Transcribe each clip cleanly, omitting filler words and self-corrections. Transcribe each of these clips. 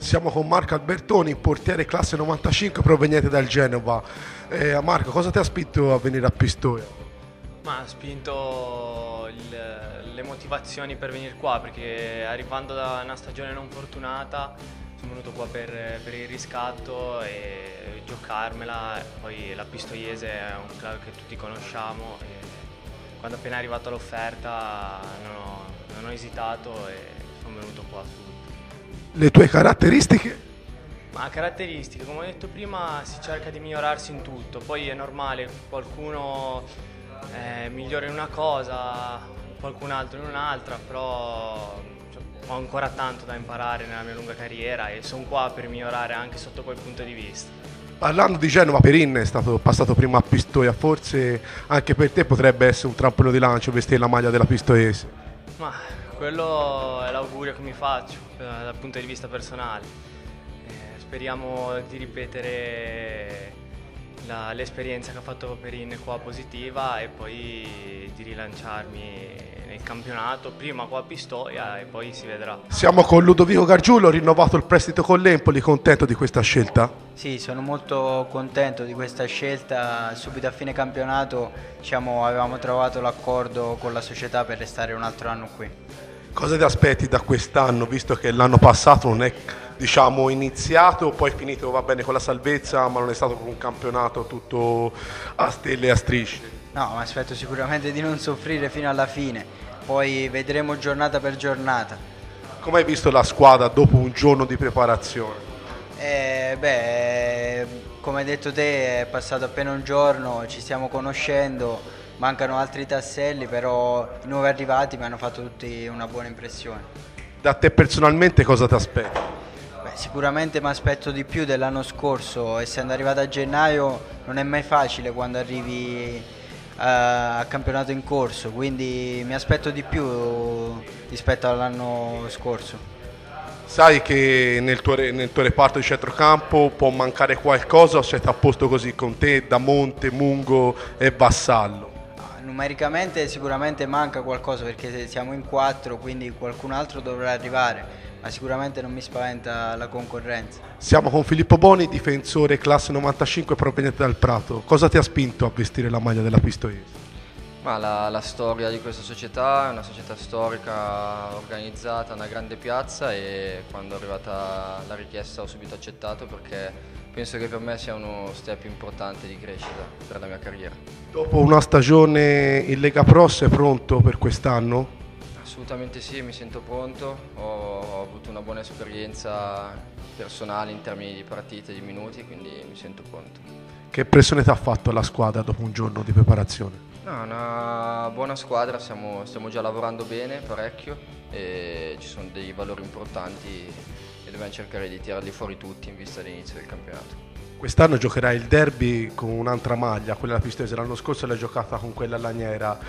Siamo con Marco Albertoni, portiere classe 95 proveniente dal Genova. Marco, cosa ti ha spinto a venire a Pistoia? Ma ha spinto le motivazioni per venire qua, perché arrivando da una stagione non fortunata sono venuto qua per il riscatto e giocarmela. Poi la Pistoiese è un club che tutti conosciamo e quando appena è arrivata l'offerta non ho esitato e sono venuto qua subito. Le tue caratteristiche? Ma caratteristiche, come ho detto prima, si cerca di migliorarsi in tutto, poi è normale, qualcuno è migliore in una cosa, qualcun altro in un'altra, però ho ancora tanto da imparare nella mia lunga carriera e sono qua per migliorare anche sotto quel punto di vista. Parlando di Genova, Perin è stato passato prima a Pistoia, forse anche per te potrebbe essere un trampolino di lancio vestire la maglia della Pistoiese. Ma quello è l'augurio che mi faccio dal punto di vista personale. Speriamo di ripetere l'esperienza che ha fatto Perin qua positiva e poi di rilanciarmi nel campionato, prima qua a Pistoia e poi si vedrà. Siamo con Ludovico Gargiulo, rinnovato il prestito con l'Empoli, contento di questa scelta? Sì, sono molto contento di questa scelta. Subito a fine campionato avevamo trovato l'accordo con la società per restare un altro anno qui. Cosa ti aspetti da quest'anno, visto che l'anno passato non è iniziato, poi finito va bene con la salvezza, ma non è stato un campionato tutto a stelle e a strisce? No, mi aspetto sicuramente di non soffrire fino alla fine, poi vedremo giornata per giornata. Come hai visto la squadra dopo un giorno di preparazione? Come hai detto te, è passato appena un giorno, ci stiamo conoscendo, mancano altri tasselli, però i nuovi arrivati mi hanno fatto tutti una buona impressione. Da te personalmente cosa ti aspetti? Sicuramente mi aspetto di più dell'anno scorso, essendo arrivato a gennaio non è mai facile quando arrivi a campionato in corso, quindi mi aspetto di più rispetto all'anno scorso. Sai che nel tuo reparto di centrocampo può mancare qualcosa o siete a posto così con te, Damonte, Mungo e Vassallo? Numericamente sicuramente manca qualcosa perché siamo in 4, quindi qualcun altro dovrà arrivare, ma sicuramente non mi spaventa la concorrenza. Siamo con Filippo Boni, difensore classe 95 proveniente dal Prato. Cosa ti ha spinto a vestire la maglia della Pistoiese? Ma la storia di questa società è una società storica, organizzata, una grande piazza, e quando è arrivata la richiesta ho subito accettato perché penso che per me sia uno step importante di crescita per la mia carriera. Dopo una stagione in Lega Pro sei pronto per quest'anno? Assolutamente sì, mi sento pronto, ho avuto una buona esperienza personale in termini di partite, di minuti, quindi mi sento pronto. Che pressione ti ha fatto la squadra dopo un giorno di preparazione? No, una buona squadra, stiamo già lavorando bene, parecchio, e ci sono dei valori importanti e dobbiamo cercare di tirarli fuori tutti in vista dell'inizio del campionato. Quest'anno giocherai il derby con un'altra maglia, quella della Pistoiese. L'anno scorso l'hai giocata con quella laniera.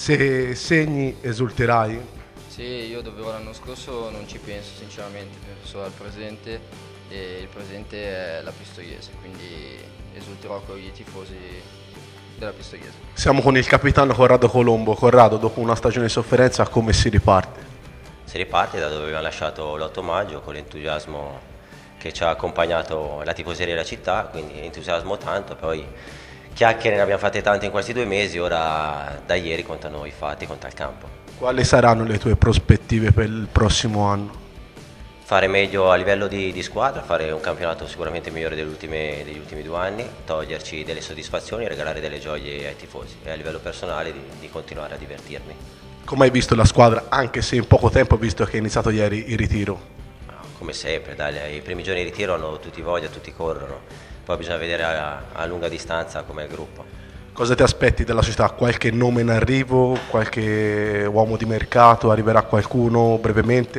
Se segni esulterai? Sì, io dove ero l'anno scorso non ci penso sinceramente, penso al presente e il presente è la Pistoiese, quindi esulterò con i tifosi della Pistoiese. Siamo con il capitano Corrado Colombo. Corrado, dopo una stagione di sofferenza, come si riparte? Si riparte da dove abbiamo lasciato l'8 maggio con l'entusiasmo che ci ha accompagnato la tifoseria della città, quindi entusiasmo tanto, poi chiacchiere ne abbiamo fatte tante in questi 2 mesi, ora da ieri contano i fatti, conta il campo. Quali saranno le tue prospettive per il prossimo anno? Fare meglio a livello di squadra, fare un campionato sicuramente migliore degli ultimi 2 anni, toglierci delle soddisfazioni, regalare delle gioie ai tifosi e a livello personale di continuare a divertirmi. Come hai visto la squadra, anche se in poco tempo, visto che è iniziato ieri il ritiro? Come sempre, dai, i primi giorni di ritiro hanno tutti voglia, tutti corrono, poi bisogna vedere a lunga distanza com'è il gruppo. Cosa ti aspetti dalla società? Qualche nome in arrivo? Qualche uomo di mercato? Arriverà qualcuno brevemente?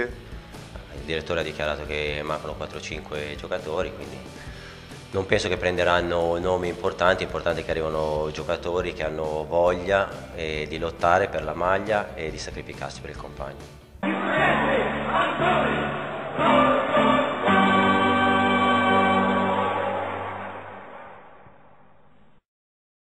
Il direttore ha dichiarato che mancano 4-5 giocatori, quindi non penso che prenderanno nomi importanti, è importante che arrivano giocatori che hanno voglia di lottare per la maglia e di sacrificarsi per il compagno.